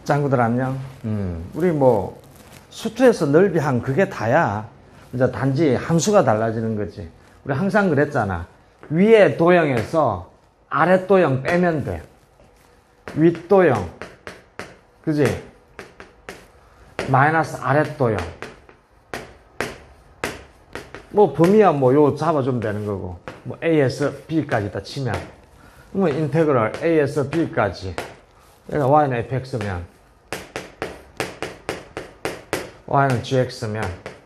짱구들 안녕. 우리 뭐 수투에서 넓이 한 그게 다야. 이제 단지 함수가 달라지는 거지. 우리 항상 그랬잖아. 위에 도형에서 아래 도형 빼면 돼. 윗 도형, 그지? 마이너스 아래 도형. 뭐 범위야 뭐 요 잡아주면 되는 거고. 뭐 A에서 B까지 다 치면. 그러면 인테그럴 A에서 B까지. 얘가 Y는 fx면 Y는 gx면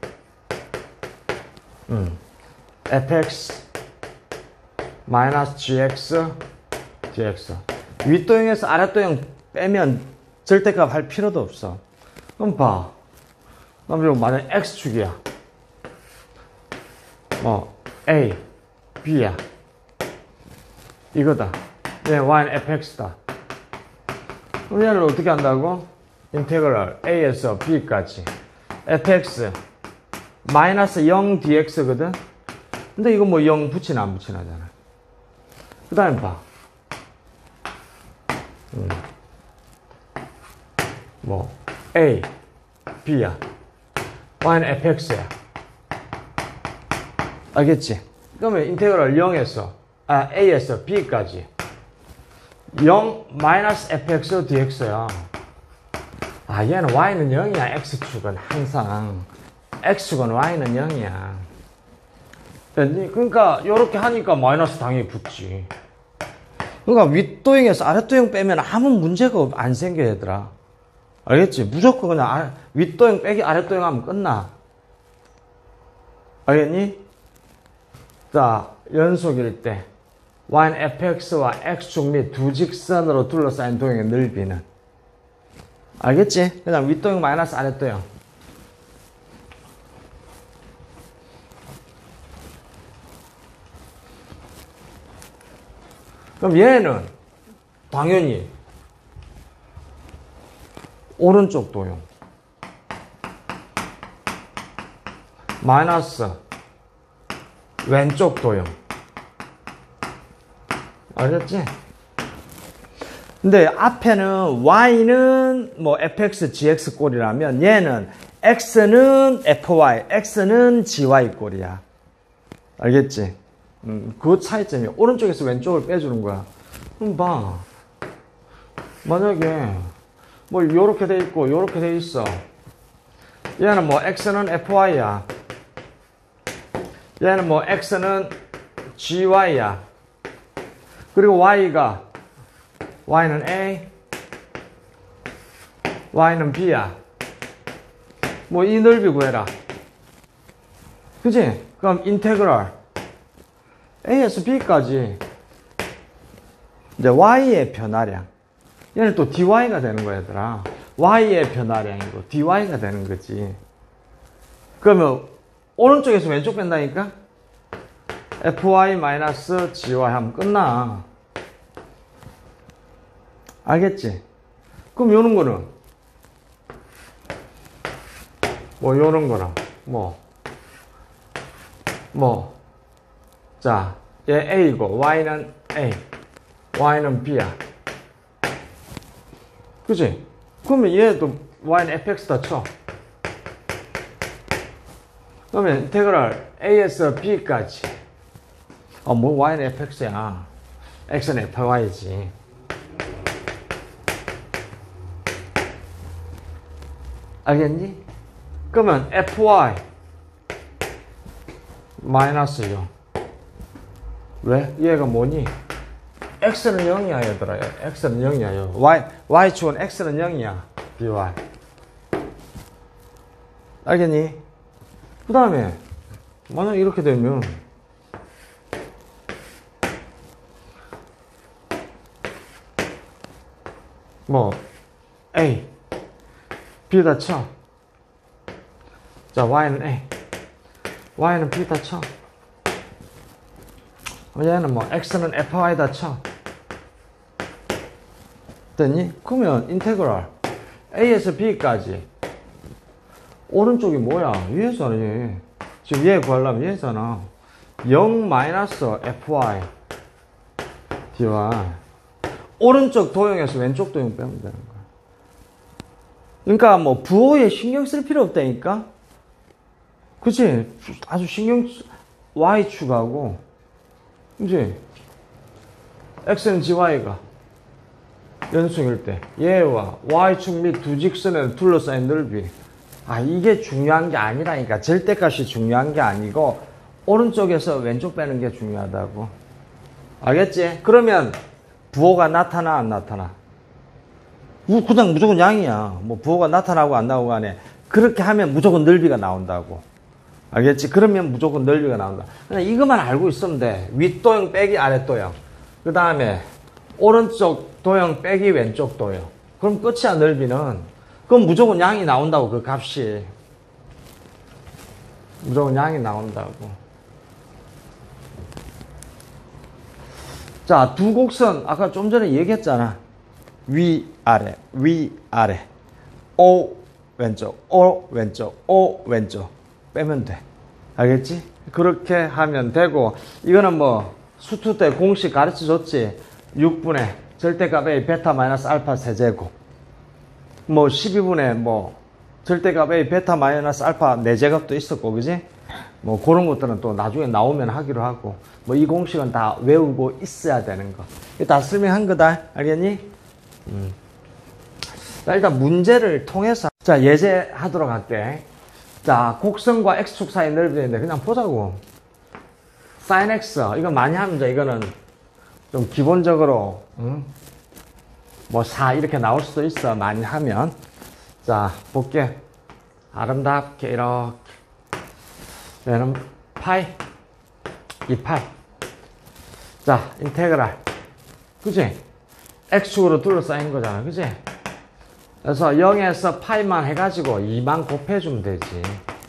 fx 마이너스 gx dx. 윗도형에서 아랫도형 빼면 절대값 할 필요도 없어. 그럼 봐. 그럼 만약 x축이야. 뭐 a, b야. 이거다. 얘 y는 fx다. 그럼 얘를 어떻게 한다고? 인테그럴 a에서 b까지 fx 마이너스 0 dx거든. 근데 이거 뭐 0 붙이나 안 붙이나 하잖아. 그 다음에 봐. 뭐 a, b야. y는 fx야. 알겠지? 그러면 인테그럴 0에서 a에서 b까지 0 마이너스 fx dx야. 얘는 y는 0이야. x축은 항상 x축은 y는 0이야. 그러니까 이렇게 하니까 마이너스 당연히 붙지. 그러니까 윗도형에서 아랫도형 빼면 아무 문제가 안 생겨 얘들아. 알겠지? 무조건 그냥 윗도형 빼기 아랫도형 하면 끝나. 알겠니? 자, 연속일 때 y는 fx와 x축 및 두 직선으로 둘러싸인 도형의 넓이는, 알겠지? 그냥 윗도형 마이너스 아랫도형. 그럼 얘는 당연히 오른쪽 도형 마이너스 왼쪽 도형. 알겠지? 근데 앞에는 y는 뭐 fx, gx 꼴이라면 얘는 x는 fy, x는 gy 꼴이야. 알겠지? 그 차이점이 오른쪽에서 왼쪽을 빼주는 거야. 그럼 봐. 만약에 뭐 요렇게 돼 있고 요렇게 돼 있어. 얘는 뭐 x는 fy야. 얘는 뭐 x는 gy야. 그리고 y는 a, y는 b야. 뭐 이 넓이 구해라. 그치? 그럼 인테그럴 a에서 b까지 이제 y의 변화량. 얘는 또 dy가 되는 거야 얘들아. y의 변화량이고 dy가 되는 거지. 그러면 오른쪽에서 왼쪽 뺀다니까? fy-gy 하면 끝나. 알겠지? 그럼 요런 거는 뭐 요런 거는 자, 얘 a이고 y는 a, y는 b야. 그치? 그러면 얘도 y는 fx다 쳐. 그러면 인테그럴 a에서 b까지 뭐 y는 fx야. x는 fy지. 알겠니? 그러면 fy 마이너스 0. 왜? 얘가 뭐니? x는 0이야 얘들아. x는 0이야. y축은 x는 0이야. dy. 알겠니? 그 다음에 만약 이렇게 되면 뭐 a, b다 쳐. 자, y는 a, y는 b다 쳐. 얘는 뭐 x는 fy다 쳐. 됐니? 그러면 인테그럴 a에서 b까지 오른쪽이 뭐야? 위에서는 지금 얘 구하려면 얘잖아. 0 마이너스 fy dy. 오른쪽 도형에서 왼쪽 도형 빼면 되는 거야. 그러니까 뭐 부호에 신경 쓸 필요 없다니까. 그치? 아주 y축하고 그치? x는 gy가 연속일 때 얘와 y축 및 두 직선을 둘러싸인 넓이. 이게 중요한 게 아니라니까. 절대값이 중요한 게 아니고 오른쪽에서 왼쪽 빼는 게 중요하다고. 알겠지? 그러면 부호가 나타나 안 나타나? 그냥 무조건 양이야. 뭐 부호가 나타나고 안 나오고 간에 그렇게 하면 무조건 넓이가 나온다고. 알겠지? 그러면 무조건 넓이가 나온다. 그냥 이것만 알고 있으면 돼. 윗도형 빼기 아랫도형. 그 다음에 오른쪽 도형 빼기 왼쪽 도형. 그럼 끝이야, 넓이는. 그럼 무조건 양이 나온다고, 그 값이. 무조건 양이 나온다고. 자, 두 곡선, 아까 좀 전에 얘기했잖아. 위, 아래, 위, 아래. O, 왼쪽, O, 왼쪽, O, 왼쪽. 빼면 돼. 알겠지? 그렇게 하면 되고, 이거는 뭐, 수투 때 공식 가르쳐 줬지. 6분의 절대값 A 베타 마이너스 알파 세제곱. 뭐, 12분의 뭐, 절대값 A 베타 마이너스 알파 4제곱도 있었고, 그지? 뭐, 그런 것들은 또 나중에 나오면 하기로 하고, 뭐, 이 공식은 다 외우고 있어야 되는 거. 이거 다 설명한 거다. 알겠니? 자, 일단 문제를 통해서, 자, 예제하도록 할게. 자, 곡선과 x축 사이 넓이인데 그냥 보자고. sin x 이거 많이 하면 이제 이거는 좀 기본적으로 뭐 4 이렇게 나올 수도 있어. 많이 하면. 자, 볼게. 아름답게 이렇게. 얘는 파이 2파이. 자, 인테그랄. 그치? x축으로 둘러싸인 거잖아. 그치? 그래서 0에서 파이만 해가지고 2만 곱해주면 되지.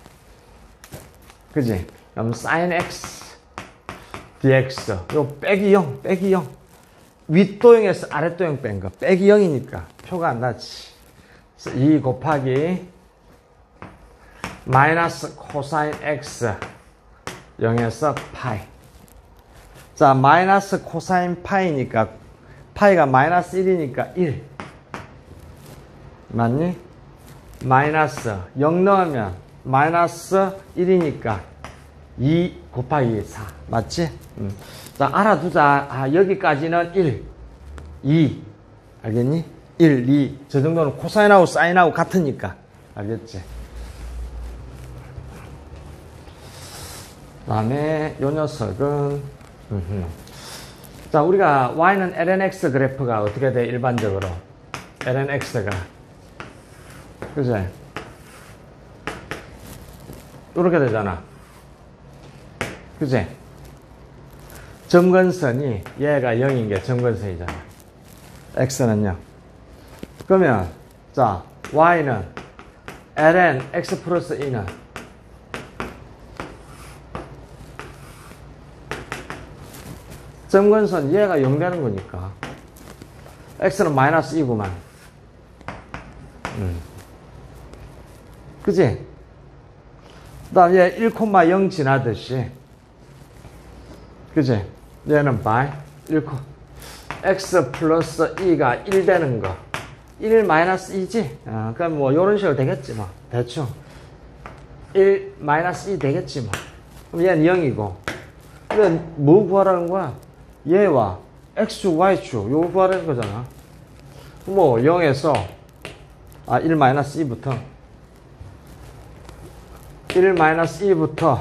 그지? 그럼 sin x dx 요 빼기 0 빼기 0 윗도형에서 아랫도형 뺀 거 빼기 0이니까 표가 안 나지. 2 곱하기 마이너스 코사인 x 0에서 파이. 자, 마이너스 코사인 파이니까 파이가 마이너스 1이니까 1 맞니? 마이너스 0 넣으면 마이너스 1이니까 2 곱하기 4 맞지? 자, 알아두자. 여기까지는 1 2 알겠니? 1 2 저 정도는 코사인하고 사인하고 같으니까 알겠지? 그 다음에 요 녀석은 자, 우리가 y는 lnx 그래프가 어떻게 돼? 일반적으로 lnx가 그죠? 이렇게 되잖아. 그지? 점근선이 얘가 0인 게 점근선이잖아. x는요. 그러면 자, y는 ln x 플러스 2는 점근선 얘가 0 되는 거니까 x는 마이너스 2구만. 그지? 그 다음 얘 1,0 지나듯이 그지? 얘는 by 1, x 플러스 2가 1 되는 거 1 마이너스 2지? 그럼 뭐 요런 식으로 되겠지 뭐 대충 1 마이너스 2 되겠지 뭐. 그럼 얘는 0이고 그럼 뭐 구하라는 거야? 얘와 x축 y축 요거 구하라는 거잖아. 뭐 0에서 1 마이너스 2부터 1 마이너스 2부터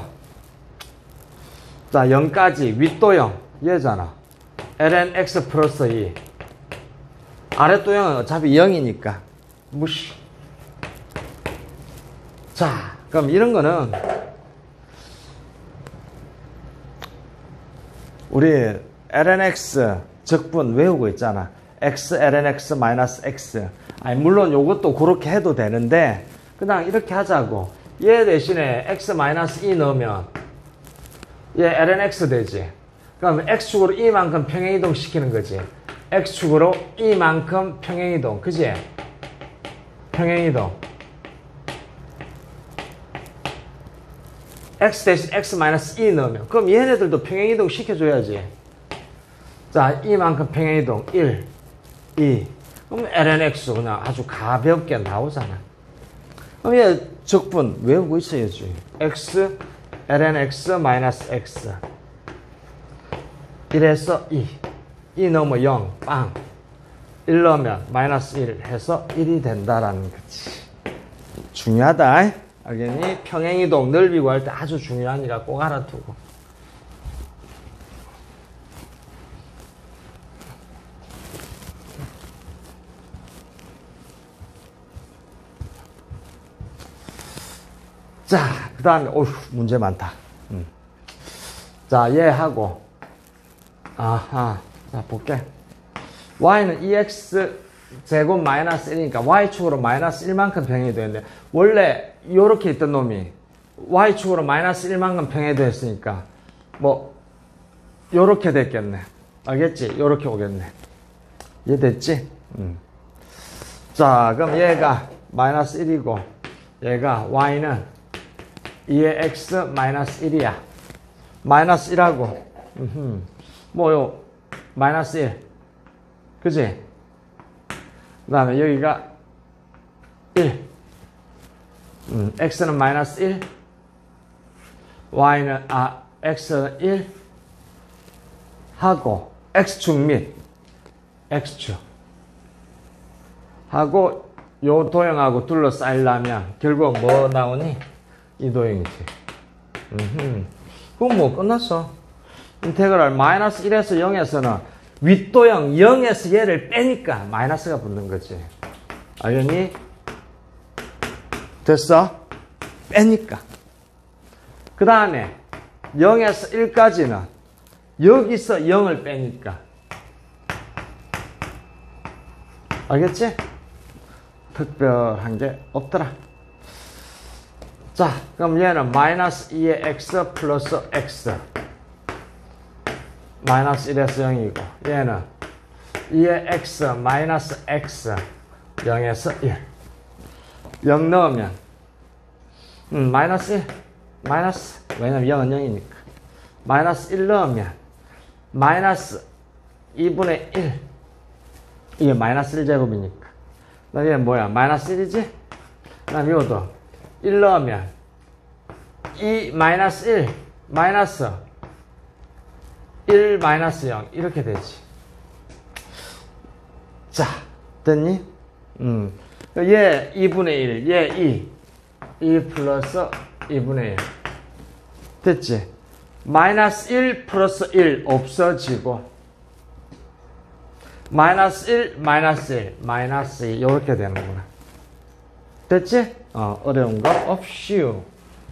자 0까지 윗도형 얘잖아. ln x 플러스 2 아랫도형은 어차피 0이니까 무시. 자, 그럼 이런 거는 우리 ln x 적분 외우고 있잖아. x ln x 마이너스 x. 아니 물론 요것도 그렇게 해도 되는데 그냥 이렇게 하자고. 얘 대신에 x 마이너스 2 넣으면 얘 ln x 되지. 그럼 x축으로 이만큼 평행이동 시키는 거지. x축으로 이만큼 평행이동. 그지? 평행이동. x 대신 x 마이너스 2 넣으면 그럼 얘네들도 평행이동 시켜줘야지. 자, 이만큼 평행이동 1 2 그럼 lnx 그냥 아주 가볍게 나오잖아. 그럼 얘 적분 외우고 있어야지. x, lnx 마이너스 x. 1에서 2. 2 넣으면 0, 빵. 1 넣으면 마이너스 1 해서 1이 된다라는 거지. 중요하다. 알겠니? 평행이동 넓이 구할 때 아주 중요하니까 꼭 알아두고. 자, 그 다음에, 어휴, 문제 많다. 자, 얘하고, 아하, 자, 볼게. y는 2x 제곱 마이너스 1이니까 y축으로 마이너스 1만큼 병행이 되는데, 원래 요렇게 있던 놈이 y축으로 마이너스 1만큼 병행이 됐으니까, 뭐, 요렇게 됐겠네. 알겠지? 요렇게 오겠네. 이해됐지? 자, 그럼 얘가 마이너스 1이고, 얘가 y는 2의 x 마이너스 1이야. 마이너스 1하고, 뭐요, 마이너스 1. 그지? 그 다음에 여기가 1. x는 마이너스 1. y는, x는 1. 하고, x축 및, x축. 하고, 요 도형하고 둘러싸이려면, 결국 뭐 나오니? 이 도형이지. 그럼 뭐 끝났어. 인테그랄 마이너스 1에서 0에서는 윗도형 0에서 얘를 빼니까 마이너스가 붙는 거지. 알겠니? 됐어? 빼니까. 그 다음에 0에서 1까지는 여기서 0을 빼니까. 알겠지? 특별한 게 없더라. 자, 그럼 얘는 마이너스 2의 x 플러스 x. 마이너스 1에서 0이고, 얘는 2의 x 마이너스 x. 0에서 1. 0 넣으면, 마이너스 1. 마이너스. 왜냐면 0은 0이니까. 마이너스 1 넣으면, 마이너스 2분의 1. 이게 마이너스 1제곱이니까. 나 얘는 뭐야? 마이너스 1이지? 나 이것도 1 넣으면 2 마이너스 1 마이너스 1 마이너스 0 이렇게 되지. 자, 됐니? 얘 2분의 1, 얘 2 플러스 2분의 1 됐지? 마이너스 1 플러스 1 없어지고 마이너스 1 마이너스 1 마이너스 2 이렇게 되는구나. 됐지? 어려운 거 없슈.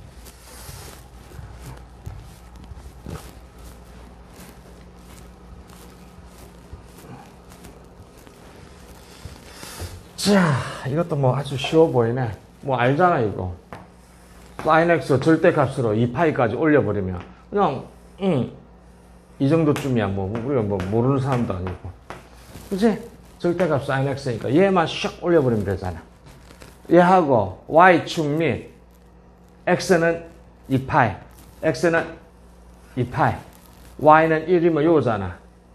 자, 이것도 뭐 아주 쉬워 보이네. 뭐 알잖아, 이거. sin x 절대값으로 2파이까지 올려버리면 그냥 이 정도쯤이야. 뭐 우리가 뭐 모르는 사람도 아니고. 그치? 절대값 sin x니까 얘만 샥 올려버리면 되잖아. 얘하고 y축 및 x는 2파이, x는 2파이, y는 1이면 요거잖아.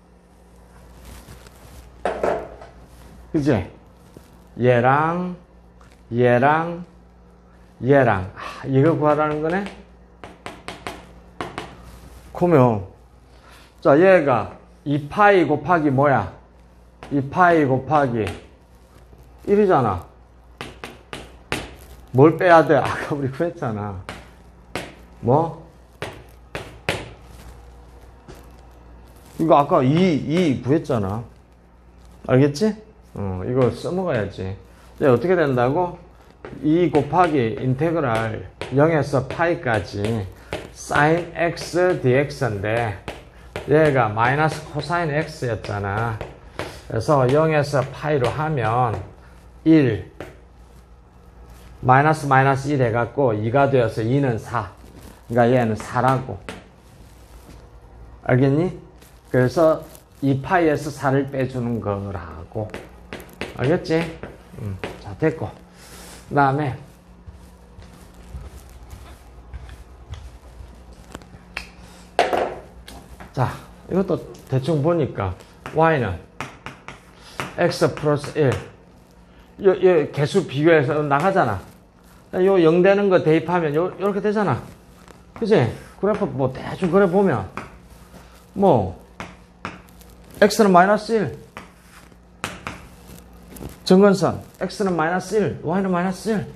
그치? 얘랑 이거 구하라는 거네? 그러면 자, 얘가 2파이 곱하기 뭐야? 2파이 곱하기 1이잖아. 뭘 빼야 돼? 아까 우리 구했잖아. 뭐? 이거 아까 2 구했잖아. 알겠지? 이거 써먹어야지. 이제 어떻게 된다고? 2 곱하기 인테그랄 0에서 파이까지 sin x dx인데 얘가 마이너스 코사인 x였잖아. 그래서 0에서 파이로 하면 1 마이너스 1 해갖고 2가 되어서 2는 4. 그러니까 얘는 4라고. 알겠니? 그래서 2파이에서 4를 빼주는 거라고. 알겠지? 자, 됐고. 그 다음에 자, 이것도 대충 보니까 y는 x 플러스 1. 요 개수 비교해서 나가잖아. 요 0 되는 거 대입하면 요렇게 되잖아. 그치? 그래프 뭐 대충 그래 보면 뭐 x는 마이너스 1. 정근선 x는 마이너스 1, y는 마이너스 1.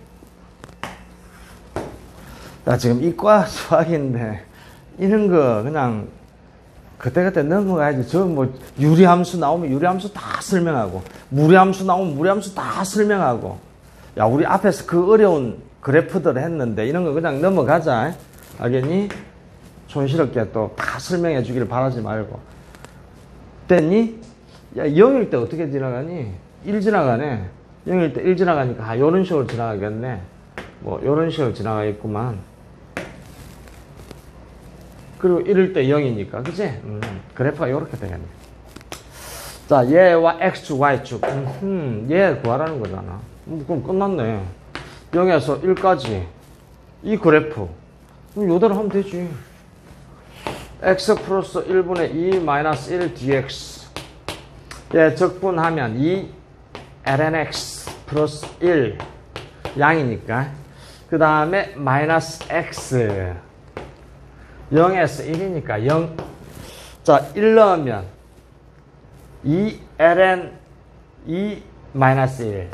나 지금 이과 수학인데 이런 거 그냥 그때그때 넘어가야지. 저 뭐 유리함수 나오면 유리함수 다 설명하고 무리함수 나오면 무리함수 다 설명하고. 야, 우리 앞에서 그 어려운 그래프들을 했는데 이런 거 그냥 넘어가자. 알겠니? 촌스럽게 또 다 설명해 주기를 바라지 말고. 됐니? 야, 0일 때 어떻게 지나가니? 1 지나가네. 0일 때 1 지나가니까 요런 식으로 지나가겠네. 뭐 요런 식으로 지나가겠구만. 그리고 1일 때 0이니까 그치? 그래프가 요렇게 되겠네. 자, 얘와 x축 y축 얘 구하라는 거잖아. 그럼 끝났네. 0에서 1까지 이 그래프 그럼 요대로 하면 되지. x 플러스 1분의 2 마이너스 1 dx. 얘 적분하면 2 lnx 플러스 1 양이니까 그 다음에 마이너스 x 0에서 1이니까 0. 자, 1 넣으면 2 ln 2 마이너스 1.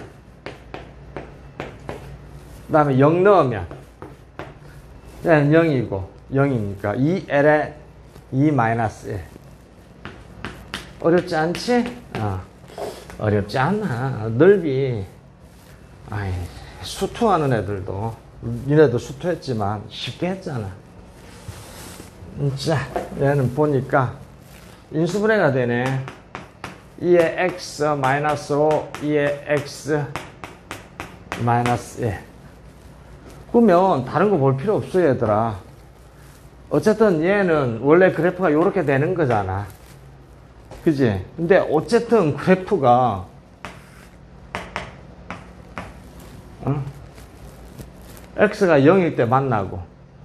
그 다음에 0 넣으면 얘는 0이고 0이니까 2 ln 2 마이너스 1. 어렵지 않지? 어렵지 않아. 넓이. 아이, 수투하는 애들도 니네도 수투했지만 쉽게 했잖아. 자, 얘는 보니까 인수분해가 되네. 2의 x 마이너스 5, 2의 x 마이너스 1. 그러면 다른 거 볼 필요 없어, 얘들아. 어쨌든 얘는 원래 그래프가 이렇게 되는 거잖아. 그지? 근데 어쨌든 그래프가 x가 0일 때 만나고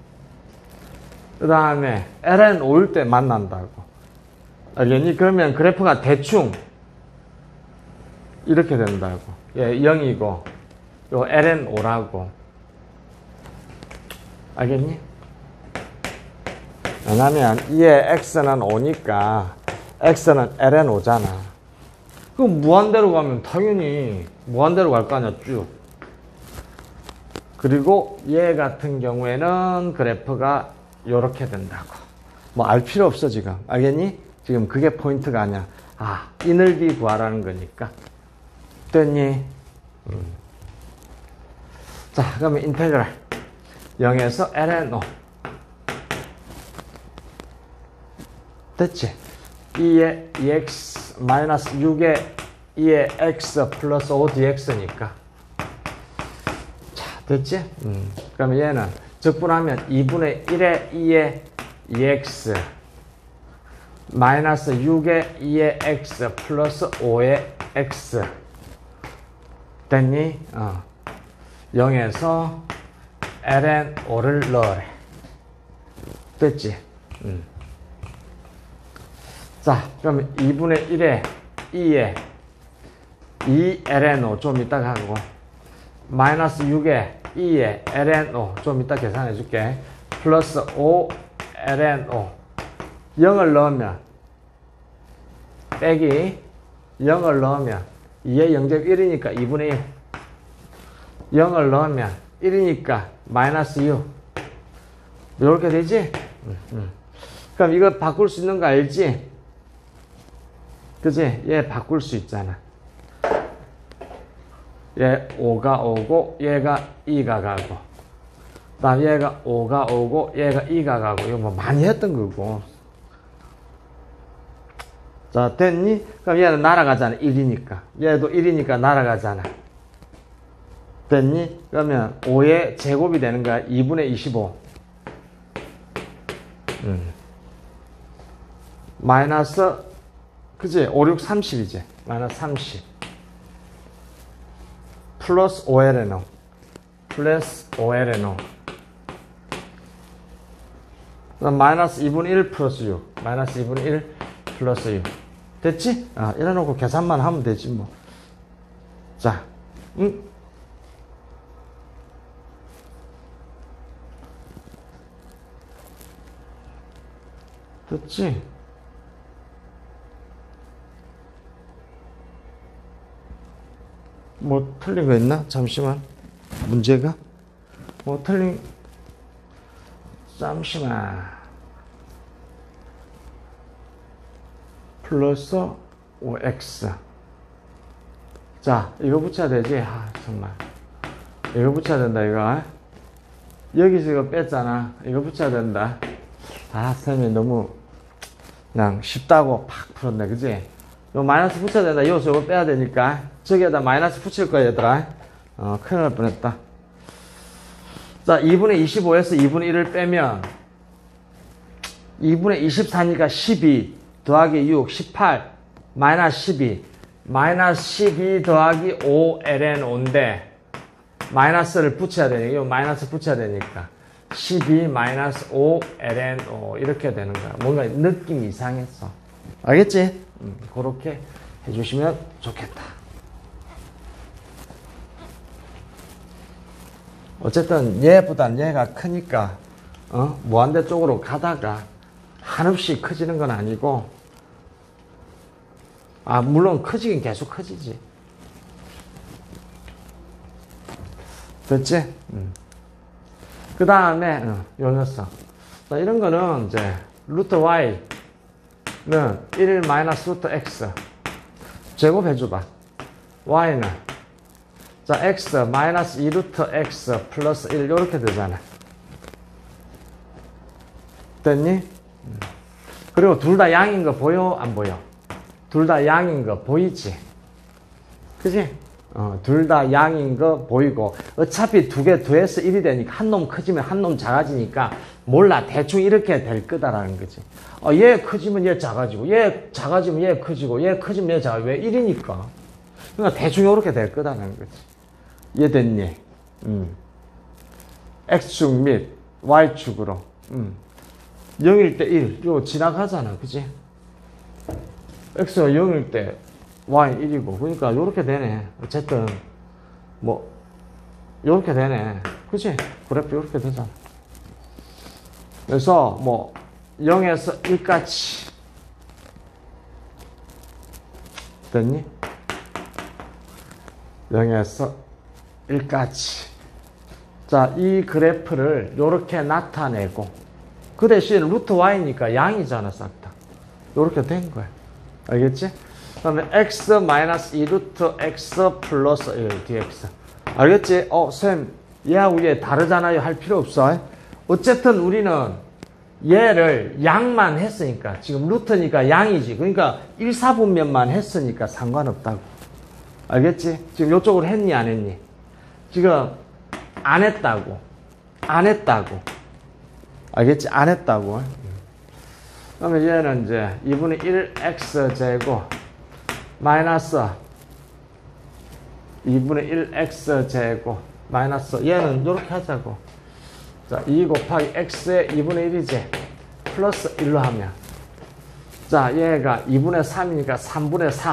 그 다음에 ln 5일 때 만난다고. 알겠니? 그러면 그래프가 대충 이렇게 된다고. 예, 0이고 요 ln 5라고. 알겠니? 왜냐면 이에 x는 5니까 x는 ln 5잖아. 그럼 무한대로 가면 당연히 무한대로 갈 거 아니야, 쭉. 그리고 얘 같은 경우에는 그래프가 요렇게 된다고. 뭐 알 필요 없어 지금. 알겠니? 지금 그게 포인트가 아니야. 이 넓이 구하라는 거니까. 됐니? 자, 그러면 인테그랄 0에서 ln 5. 됐지? 2의 2x 마이너스 6의 2의 x 플러스 5 dx니까. 자, 됐지? 그러면 얘는 적분하면 2분의 1의 2의 2x 마이너스 6의 2의 x 플러스 5의 x. 됐니? 0에서 ln 5를 넣으래. 됐지? 자, 그러면 2분의 1에 2에 2 ln 5 좀 이따 하고 마이너스 6에 2에 ln 5 좀 이따 계산해 줄게. 플러스 5 ln 5 0을 넣으면 빼기 0을 넣으면 2의 0제곱 1이니까 2분의 1 0을 넣으면 1이니까 마이너스 6 이렇게 되지? 그럼 이거 바꿀 수 있는 거 알지? 그치? 얘 바꿀 수 있잖아. 얘 5가 오고 얘가 2가 가고 그 다음 얘가 5가 오고 얘가 2가 가고. 이거 뭐 많이 했던 거고. 자, 됐니? 그럼 얘는 날아가잖아. 1이니까. 얘도 1이니까 날아가잖아. 됐니? 그러면 5의 제곱이 되는 거야. 2분의 25. 마이너스, 그치? 5, 6, 30이지. 마이너스 30. 플러스 5ln5. 플러스 5ln5. 그럼 마이너스 2분의 1 플러스 6. 마이너스 2분의 1 플러스 6. 됐지? 이래놓고 계산만 하면 되지, 뭐. 자, 됐지? 뭐 틀린 거 있나? 잠시만. 문제가? 뭐 틀린, 잠시만. 플러스 5x. 자, 이거 붙여야 되지? 정말. 이거 붙여야 된다, 이거. 여기서 이거 뺐잖아. 이거 붙여야 된다. 쌤이 너무 그냥 쉽다고 팍 풀었네, 그지? 요 마이너스 붙여야 된다. 여기서 이거 빼야 되니까. 저기에다 마이너스 붙일 거야, 얘들아. 큰일 날 뻔했다. 자, 2분의 25에서 2분의 1을 빼면 2분의 24니까 12 더하기 6, 18 마이너스 12 마이너스 12 더하기 5 ln 5인데 마이너스를 붙여야 되니까 이거 마이너스 붙여야 되니까 12 마이너스 5 ln 5 이렇게 되는 거야. 뭔가 느낌이 이상했어. 알겠지? 그렇게 해주시면 좋겠다. 어쨌든 얘보단 얘가 크니까 무한대 쪽으로 가다가 한없이 커지는 건 아니고 물론 커지긴 계속 커지지. 됐지? 그 다음에 요 녀석. 자, 이런 거는 이제 루트 y는 1 마이너스 루트 x 제곱해줘봐. y는 자 x 마이너스 2 루트 x 플러스 1 이렇게 되잖아. 됐니? 그리고 둘 다 양인 거 보여? 안 보여? 둘 다 양인 거 보이지? 그지? 둘 다 양인 거 보이고 어차피 두 개 더해서 1이 되니까 한 놈 커지면 한 놈 작아지니까 몰라 대충 이렇게 될 거다라는 거지. 얘 커지면 얘 작아지고 얘 작아지면 얘 커지고 얘 커지면 얘 작아지고 왜 1이니까 그러니까 대충 이렇게 될 거다라는 거지. 이해됐니? X축 및 Y축으로 0일 때 1 이거 지나가잖아, 그지? X가 0일 때 Y 1이고 그러니까 요렇게 되네. 어쨌든 뭐 요렇게 되네, 그지? 그래프 요렇게 되잖아. 그래서 뭐 0에서 1까지 됐니? 0에서 1까지. 자, 이 그래프를 요렇게 나타내고 그 대신 루트 y니까 양이잖아, 싹 다. 요렇게 된 거야. 알겠지? 그 다음에 x 마이너스 2 루트 x 플러스 1 dx. 알겠지? 쌤, 얘하고 얘 다르잖아요. 할 필요 없어. 어쨌든 우리는 얘를 양만 했으니까, 지금 루트니까 양이지. 그러니까 1, 4분면만 했으니까 상관없다고. 알겠지? 지금 요쪽으로 했니, 안 했니? 지금 안 했다고. 안 했다고. 알겠지? 안 했다고. 그러면 얘는 이제 2분의 1 x 제곱 마이너스 2분의 1 x 제곱 마이너스 얘는 이렇게 하자고. 자, 2 곱하기 x의 2분의 1이지. 플러스 1로 하면 자, 얘가 2분의 3이니까 3분의 4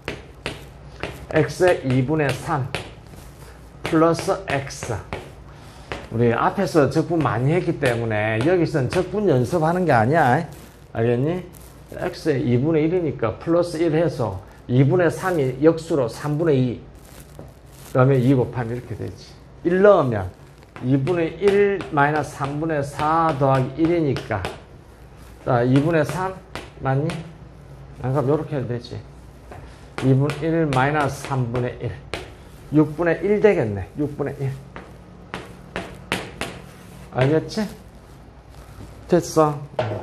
x의 2분의 3 플러스 x. 우리 앞에서 적분 많이 했기 때문에 여기서는 적분 연습하는 게 아니야. 알겠니? x의 2분의 1이니까 플러스 1 해서 2분의 3이 역수로 3분의 2 그러면 2 곱하면 이렇게 되지. 1 넣으면 2분의 1 마이너스 3분의 4 더하기 1이니까 자, 2분의 3 맞니? 그럼 이렇게 해도 되지. 2분의 1 마이너스 3분의 1 6분의 1 되겠네. 6분의 1 알겠지? 됐어.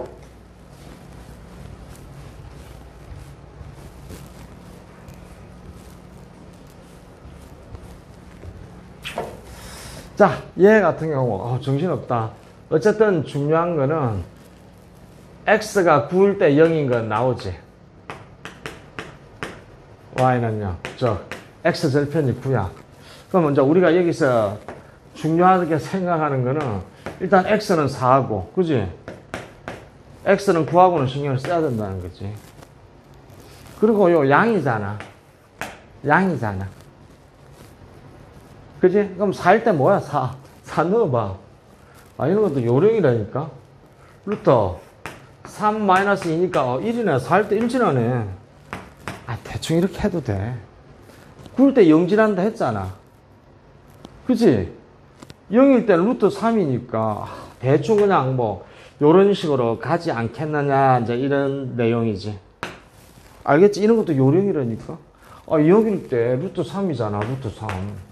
자, 얘 같은 경우 정신없다. 어쨌든 중요한 거는 x가 9일 때 0인 건 나오지. y는요, x 절편이 9야. 그럼 먼저 우리가 여기서 중요하게 생각하는 거는 일단 x는 4하고, 그지? x는 9하고는 신경을 써야 된다는 거지. 그리고 요 양이잖아. 양이잖아. 그지? 그럼 4일 때 뭐야? 4 넣어봐. 아, 이런 것도 요령이라니까. 루터 3-2니까 1이네. 4일 때 1 지나네. 아, 대충 이렇게 해도 돼. 9일 때 0 지난다 했잖아. 그지? 0일 때 루트 3이니까 대충 그냥 뭐 요런 식으로 가지 않겠느냐, 이제 이런 내용이지. 알겠지? 이런 것도 요령이라니까. 아, 0일 때 루트 3이잖아. 루트 3.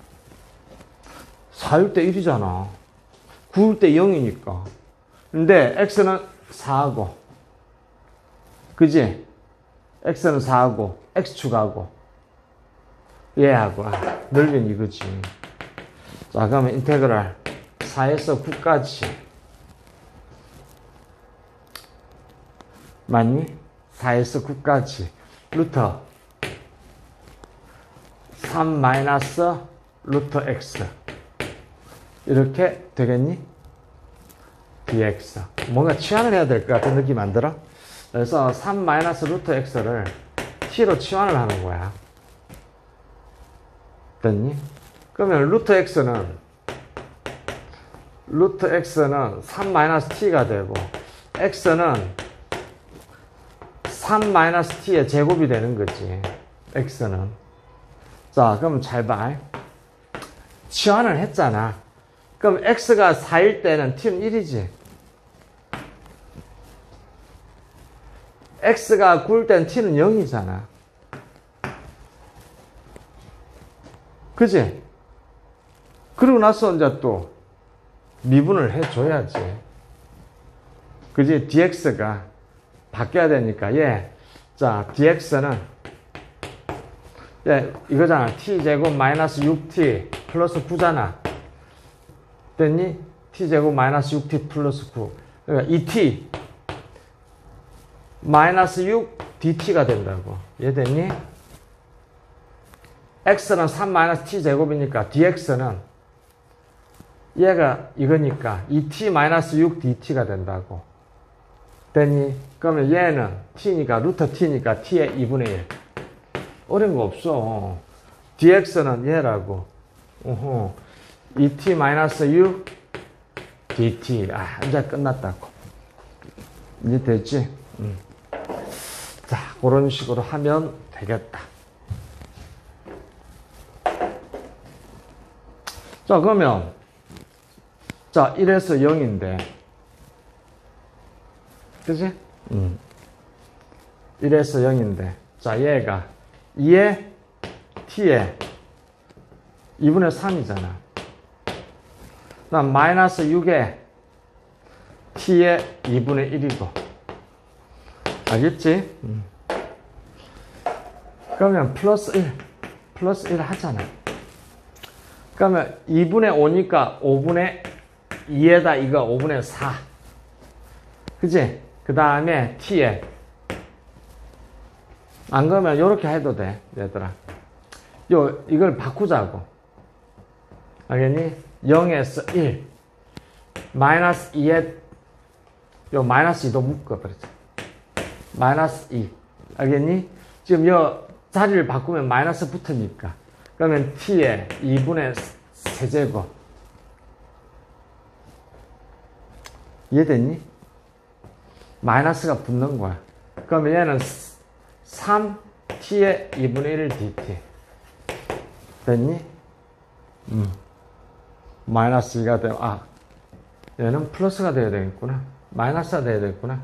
4일 때 1이잖아. 9일 때 0이니까. 근데 x는 4하고, 그지? x는 4하고 x축하고 얘하고 넓이는 이거지. 자, 그러면 인테그랄 4에서 9까지 맞니? 4에서 9까지 루터 3 마이너스 루터 x 이렇게 되겠니? dx. 뭔가 치환을 해야 될 것 같은 느낌 안 들어? 그래서 3 마이너스 루터 x를 t로 치환을 하는 거야. 됐니? 그러면 루터 x는 3 마이너스 t가 되고 x는 3 마이너스 t의 제곱이 되는 거지. x는. 자, 그럼 잘 봐. 치환을 했잖아. 그럼 x가 4일 때는 t는 1이지. x가 9일 때는 t는 0이잖아. 그지? 그러고 나서 이제 또 미분을 해줘야지. 그지? dx가 바뀌어야 되니까, 자, dx는, 이거잖아. t제곱 마이너스 6t 플러스 9잖아. 됐니? t제곱 마이너스 6t 플러스 9. 그러니까 2t 마이너스 6 dt가 된다고. 이해됐니? x는 3 마이너스 t제곱이니까 dx는 얘가 이거니까 2t 마이너스 6 dt가 된다고. 됐니? 그러면 얘는 t니까 루터 t니까 t의 2분의 1. 어려운 거 없어. dx는 얘라고. 2t 마이너스 6 dt. 아, 이제 끝났다고. 이제 됐지? 자, 그런 식으로 하면 되겠다. 자, 그러면 자, 1에서 0인데 그치? 1에서 0인데 자, 얘가 2에 t에 2분의 3이잖아. 그다음 마이너스 6에 t에 2분의 1이고. 알겠지? 그러면 플러스 1 하잖아. 그러면 2분의 5니까 5분의 2에다 이거 5분의 4. 그지? 그 다음에 t에. 안 그러면 요렇게 해도 돼, 얘들아. 이걸 바꾸자고. 알겠니? 0에서 1. 마이너스 2에, 마이너스 2도 묶어버리자. 마이너스 2. 알겠니? 지금 요 자리를 바꾸면 마이너스 붙으니까. 그러면 t에 2분의 세제곱. 이해됐니? 마이너스가 붙는 거야. 그러면 얘는 3t의 2분의 1 dt. 됐니? 마이너스 2가 되면, 얘는 플러스가 돼야 되겠구나. 마이너스가 돼야 되겠구나.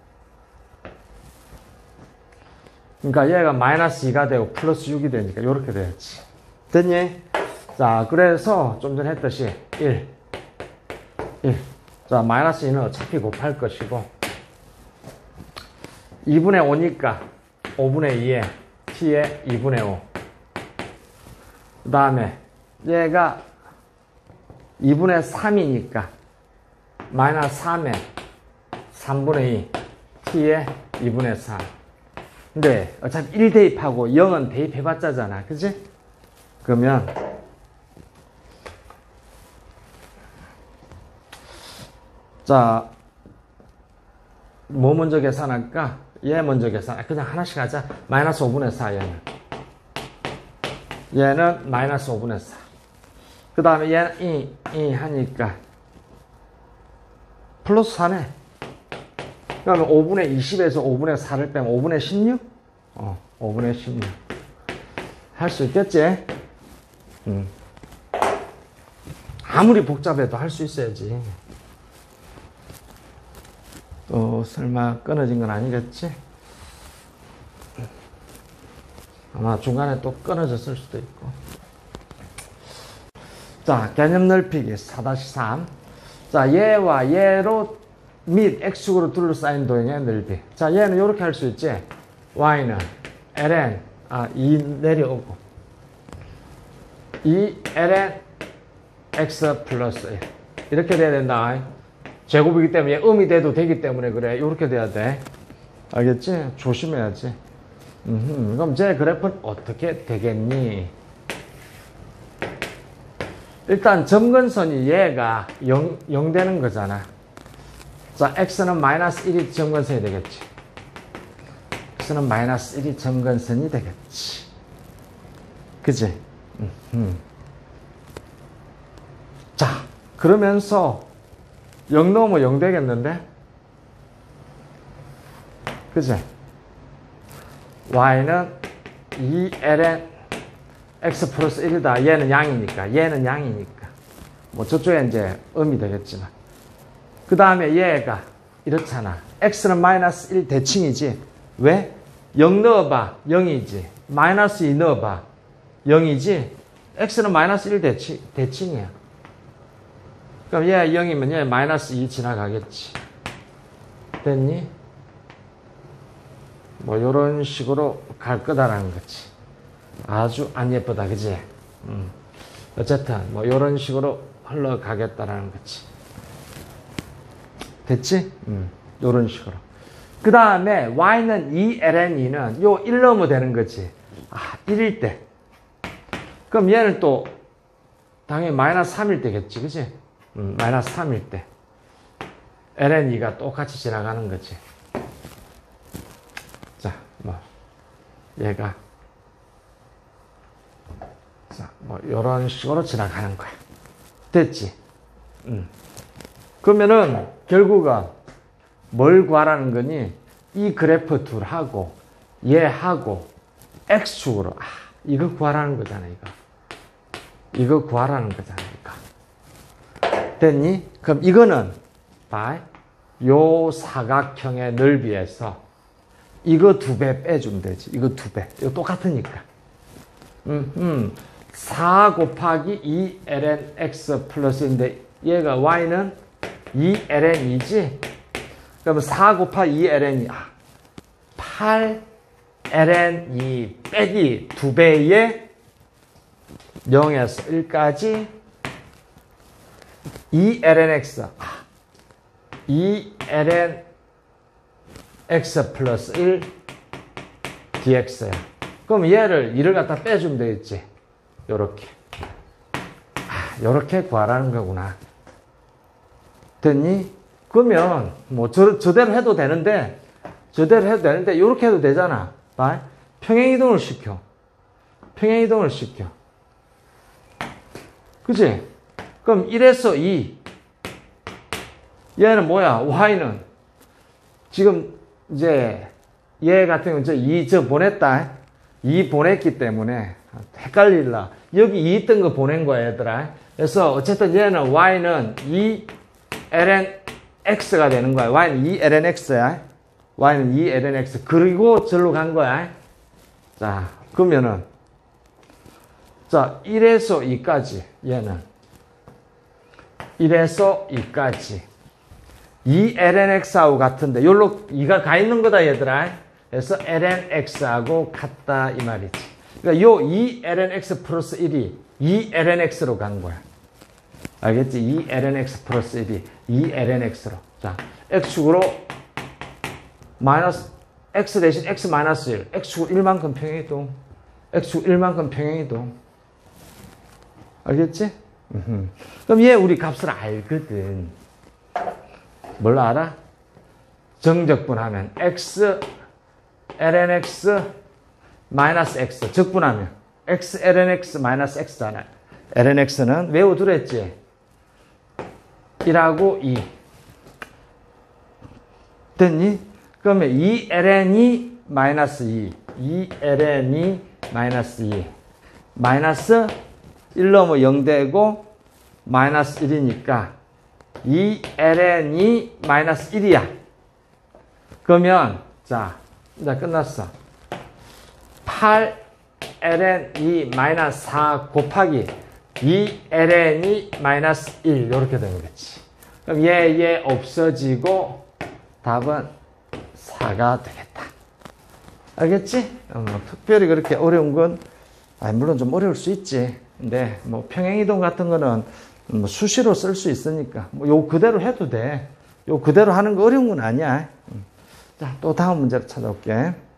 그러니까 얘가 마이너스 2가 되고 플러스 6이 되니까 이렇게 돼야지. 됐니? 자, 그래서 좀 전에 했듯이 1. 자, 마이너스 2는 어차피 곱할 것이고 2분의 5니까 5분의 2에 t에 2분의 5. 그 다음에 얘가 2분의 3이니까 마이너스 3에 3분의 2 t에 2분의 3. 근데 어차피 1 대입하고 0은 대입해봤자잖아. 그치? 그러면 자, 뭐 먼저 계산할까? 얘 먼저 계산. 그냥 하나씩 하자. 마이너스 5분의 4 얘는. 얘는 마이너스 5분의 4. 그 다음에 얘는 이 하니까 플러스 4네. 그러면 5분의 20에서 5분의 4를 빼면 5분의 16? 5분의 16. 할 수 있겠지? 아무리 복잡해도 할 수 있어야지. 또 설마 끊어진 건 아니겠지? 아마 중간에 또 끊어졌을 수도 있고. 자, 개념 넓히기 4-3. 자, 얘와 얘로 및 x축으로 둘러싸인 도형의 넓이. 자, 얘는 이렇게 할 수 있지. y는 ln 2 내려오고 2 ln x 플러스 1 이렇게 돼야 된다. 제곱이기 때문에 음이 돼도 되기 때문에 그래. 이렇게 돼야 돼. 알겠지? 조심해야지. 그럼 제 그래프는 어떻게 되겠니? 일단 점근선이 얘가 0 되는 거잖아. 자, x는 마이너스 1이 점근선이 되겠지. x는 마이너스 1이 점근선이 되겠지. 그지? 자, 그러면서 0 넣으면 0 되겠는데? 그지? y는 2ln x 플러스 1이다. 얘는 양이니까. 얘는 양이니까. 뭐 저쪽에 이제 음이 되겠지만. 그 다음에 얘가 이렇잖아. x는 마이너스 1 대칭이지. 왜? 0 넣어봐. 0이지. 마이너스 2 넣어봐. 0이지. x는 마이너스 1 대칭이야. 그럼 얘 0이면 얘 마이너스 2 지나가겠지. 됐니? 뭐 요런 식으로 갈 거다라는 거지. 아주 안 예쁘다. 그지? 어쨌든 뭐 요런 식으로 흘러가겠다라는 거지. 됐지? 요런 식으로. 그 다음에 y는 2ln2는 요 1 넣으면 되는 거지. 1일 때. 그럼 얘는 또 당연히 마이너스 3일 때겠지. 그지? 마이너스 3일 때. ln2가 똑같이 지나가는 거지. 자, 뭐 얘가 자, 뭐 요런 식으로 지나가는 거야. 됐지? 그러면은 결국은 뭘 구하라는 거니? 이 그래프 둘하고 얘하고 x축으로 이거 구하라는 거잖아. 이거 구하라는 거잖아. 이거. 됐니? 그럼 이거는 봐. 요 사각형의 넓이에서 이거 2배 빼주면 되지. 이거 2배. 이거 똑같으니까. 4 곱하기 2ln x 플러스인데 얘가 y는 2ln이지? 그러면 4 곱하기 2ln이 8ln2 빼기 2배의 0에서 1까지 2lnx 2ln x 플러스 1 dx야. 그럼 얘를 2를 갖다 빼주면 되겠지. 요렇게. 요렇게 구하라는 거구나. 됐니? 그러면 뭐 저대로 해도 되는데 요렇게 해도 되잖아. 봐. 평행이동을 시켜. 평행이동을 시켜. 그치? 그럼 1에서 2. 얘는 뭐야? y는 지금 이제 얘 같은 경우는 저 2 보냈다. 2 보냈기 때문에 헷갈릴라. 여기 2 있던 거 보낸 거야, 얘들아. 그래서 어쨌든 얘는 y는 2ln x가 되는 거야. y는 2ln x야. y는 2ln x. 그리고 절로 간 거야. 자, 그러면은 자, 1에서 2까지 얘는 1에서 2까지 2ln x하고 같은데 여기로 2가 가 있는 거다, 얘들아. 그래서 ln x하고 같다 이 말이지. 그러니까 요 2ln x 플러스 1이 2ln x로 간 거야. 알겠지? 2ln x 플러스 1이 2ln x로. 자, x축으로 마이너스 x 대신 x 마이너스 1. x축 1만큼 평행이동. x축 1만큼 평행이동. 알겠지? 그럼 얘 우리 값을 알거든. 뭘 알아? 정적분하면 x lnx 마이너스 x 적분하면 x lnx 마이너스 x잖아요. lnx는 외워두랬지. 1하고 2 됐니? 그러면 2ln이 마이너스 2 2ln이 마이너스 2 마이너스 1 넣으면 0 되고 마이너스 1이니까 2ln이 마이너스 1이야. 그러면 자 이제 끝났어. 8ln이 마이너스 4 곱하기 2ln이 마이너스 1 이렇게 되는 거지. 그럼 얘 없어지고 답은 4가 되겠다. 알겠지? 특별히 그렇게 어려운 건 물론 좀 어려울 수 있지. 근데 뭐 평행이동 같은 거는 뭐 수시로 쓸 수 있으니까 뭐 요 그대로 해도 돼. 요 그대로 하는 거 어려운 건 아니야. 자, 또 다음 문제로 찾아올게.